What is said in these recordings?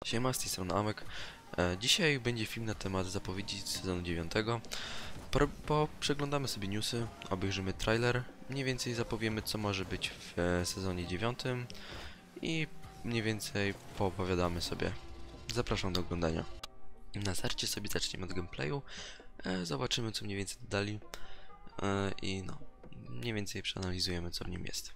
Siema, z tej strony Amek. Dzisiaj będzie film na temat zapowiedzi sezonu 9. Przeglądamy sobie newsy, obejrzymy trailer, mniej więcej zapowiemy, co może być w sezonie 9 i mniej więcej poopowiadamy sobie. Zapraszam do oglądania. Na starcie sobie zaczniemy od gameplayu, zobaczymy, co mniej więcej dodali i no, mniej więcej przeanalizujemy, co w nim jest.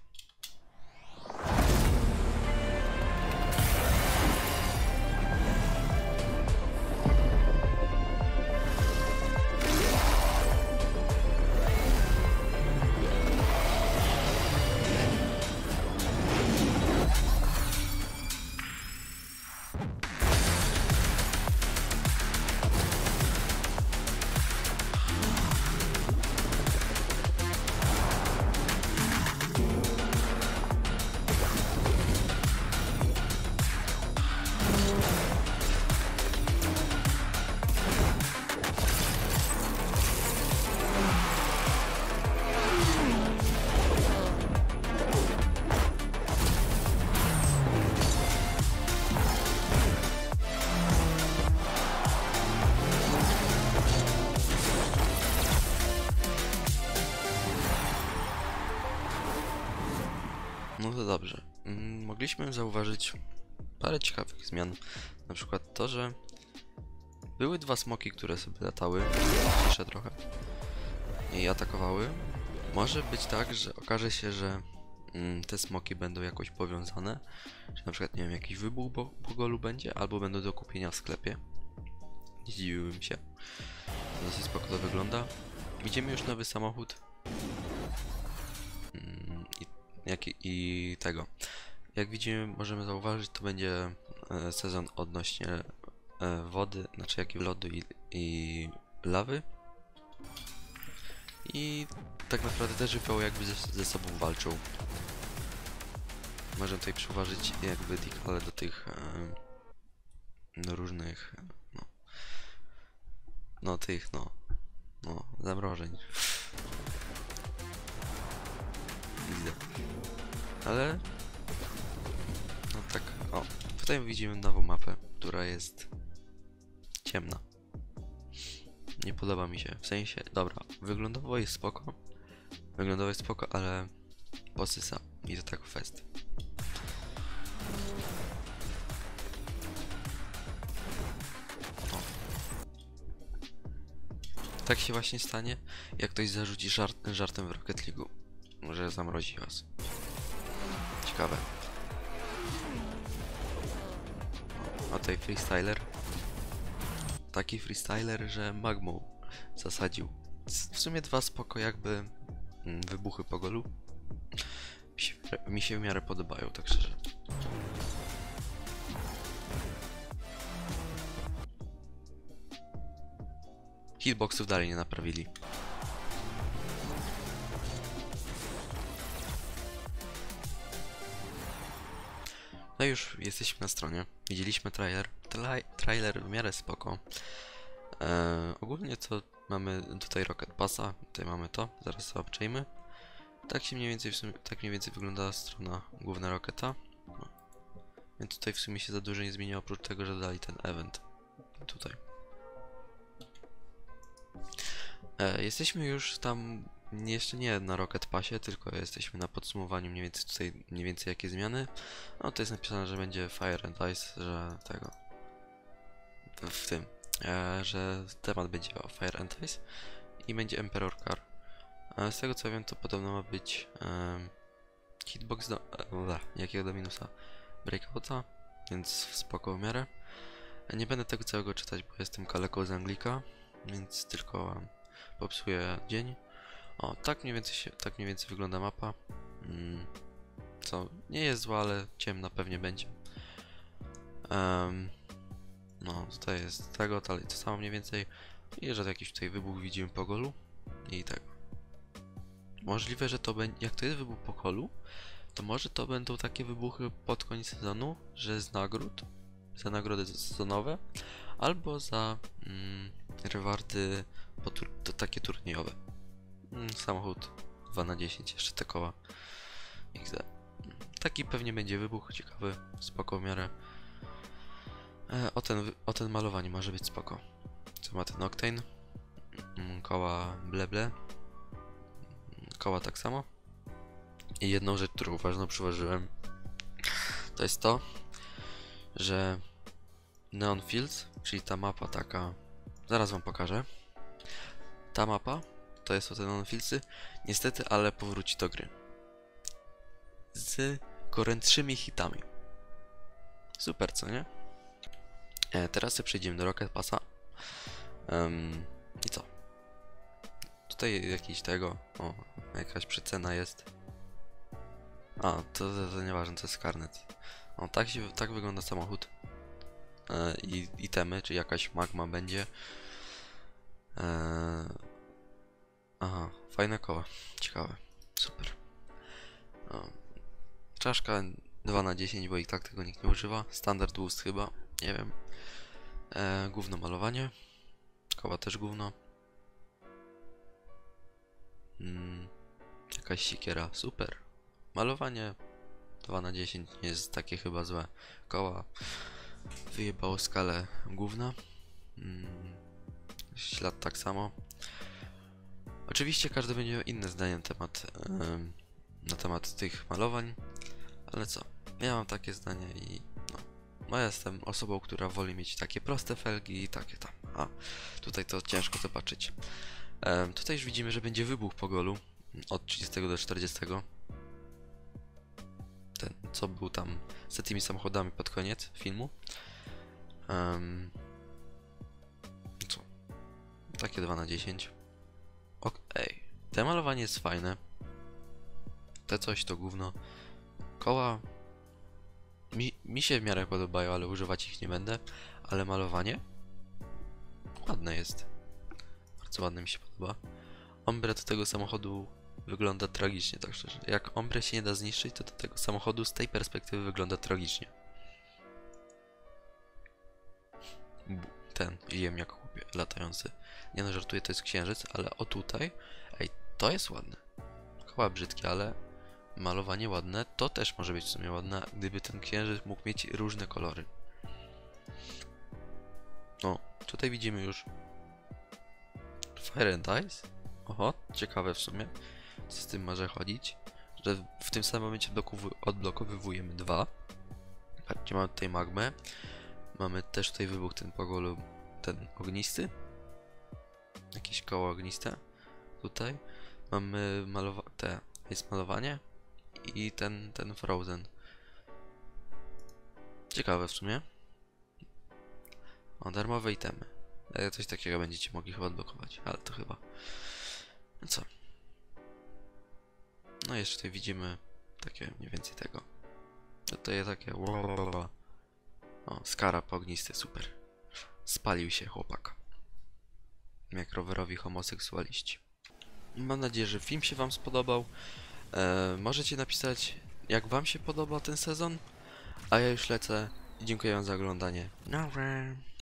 No to dobrze. Mogliśmy zauważyć parę ciekawych zmian. Na przykład to, że były dwa smoki, które sobie latały, ciszę trochę, i atakowały. Może być tak, że okaże się, że te smoki będą jakoś powiązane, że na przykład, nie wiem, jakiś wybuch po golu będzie, albo będą do kupienia w sklepie. Nie zdziwiłbym się. Dosyć spoko to wygląda. Widzimy już nowy samochód. I tego. Jak widzimy, możemy zauważyć, to będzie sezon odnośnie wody, znaczy jak i lodu i lawy. I tak naprawdę te żywioły jakby ze sobą walczą. Możemy tutaj przyuważyć jakby dekale do tych do różnych zamrożeń. Widzę. Ale no tak, o, tutaj widzimy nową mapę, która jest ciemna. Nie podoba mi się, w sensie, dobra, wyglądowo jest spoko, ale posysa i to tak fest. O. Tak się właśnie stanie, jak ktoś zarzuci żartem w Rocket League'u, że zamrozi was. Ciekawe. A tutaj freestyler. Taki freestyler, że magmą zasadził. W sumie dwa spoko jakby wybuchy po golu. Mi się w miarę podobają, tak szczerze. Hitboxów dalej nie naprawili. No już jesteśmy na stronie. Widzieliśmy trailer. Trailer w miarę spoko. Ogólnie to mamy tutaj Rocket Passa. Tutaj mamy to. Zaraz sobie obczajmy. Tak się mniej więcej tak mniej więcej wygląda strona główna Rocketa. No. Więc tutaj w sumie się za dużo nie zmieniło, oprócz tego, że dodali ten event. Tutaj. Jesteśmy już tam jeszcze nie na Rocket Passie, tylko jesteśmy na podsumowaniu mniej więcej jakie zmiany. No to jest napisane, że będzie Fire and Ice, że tego że temat będzie o Fire and Ice i będzie Emperor Car. Z tego co wiem, to podobno ma być hitbox do jakiego do minusa breakouta, więc spoko w miarę. Nie będę tego całego czytać, bo jestem kaleką z Anglika, więc tylko popsuję dzień. O, tak mniej więcej wygląda mapa. Co nie jest zła, ale ciemna pewnie będzie. No, tutaj jest tego, dalej to samo mniej więcej. I że jakiś tutaj wybuch widzimy po golu. I tego. Możliwe, że to będzie. Jak to jest wybuch po golu, to może to będą takie wybuchy pod koniec sezonu, że z nagród, za nagrody sezonowe, albo za rewardy to takie turniejowe. Samochód 2 na 10, jeszcze te koła XD. Taki pewnie będzie wybuch, ciekawy, spoko w miarę. O ten malowanie może być spoko. Co ma ten Octane? Koła bleble. Koła tak samo. I jedną rzecz, którą ważną przyważyłem, to jest to, że Neon Fields, czyli ta mapa taka, zaraz wam pokażę. Ta mapa, to jest o te Neon Fieldsy, niestety, ale powróci do gry. Z gorętszymi hitami. Super, co nie? Teraz sobie przejdziemy do Rocket Passa. I co? Tutaj jakiś tego, o, jakaś przecena jest. A, to nieważne, to jest karnet. O, tak wygląda samochód. I itemy, czy jakaś magma będzie. Aha, fajne koła, ciekawe, super. O, czaszka 2/10, bo i tak tego nikt nie używa. Standard boost chyba, nie wiem. Gówno malowanie. Koła też gówno. Jakaś siekiera, super. Malowanie 2/10 nie jest takie chyba złe. Koła wyjebało skalę gówna. Ślad tak samo. Oczywiście każdy będzie miał inne zdanie na temat tych malowań, ale co? Ja mam takie zdanie i no ja jestem osobą, która woli mieć takie proste felgi i takie tam. A tutaj to ciężko zobaczyć. Tutaj już widzimy, że będzie wybuch po golu od 30 do 40. Ten, co był tam z tymi samochodami pod koniec filmu. Co? Takie 2/10. Okej. Te malowanie jest fajne. Te coś to gówno. Koła mi się w miarę podobają, ale używać ich nie będę. Ale malowanie ładne jest. Bardzo ładne mi się podoba. Ombre do tego samochodu wygląda tragicznie, tak szczerze. Jak ombre się nie da zniszczyć, to do tego samochodu z tej perspektywy wygląda tragicznie. Ten ziemniak chłopie, latający. Nie no, żartuję, to jest księżyc, ale o tutaj, ej, to jest ładne. Koła brzydkie, ale malowanie ładne, to też może być w sumie ładne, gdyby ten księżyc mógł mieć różne kolory. O, tutaj widzimy już Fire and Ice. Oho, ciekawe w sumie, co z tym może chodzić, że w tym samym momencie odblokowywujemy dwa. Patrzcie, mamy tutaj magmę. Mamy też tutaj wybuch ten po golu, ten ognisty. Jakieś koło ogniste. Tutaj mamy jest malowanie i ten Frozen. Ciekawe w sumie. O, darmowe itemy. Coś takiego będziecie mogli chyba odblokować, ale to chyba... No co? No jeszcze tutaj widzimy takie mniej więcej tego. Tutaj takie... O, skarab ognisty, super. Spalił się chłopak. Jak rowerowi homoseksualiści. Mam nadzieję, że film się wam spodobał. Możecie napisać, jak wam się podoba ten sezon. A ja już lecę. Dziękuję wam za oglądanie. Dobra.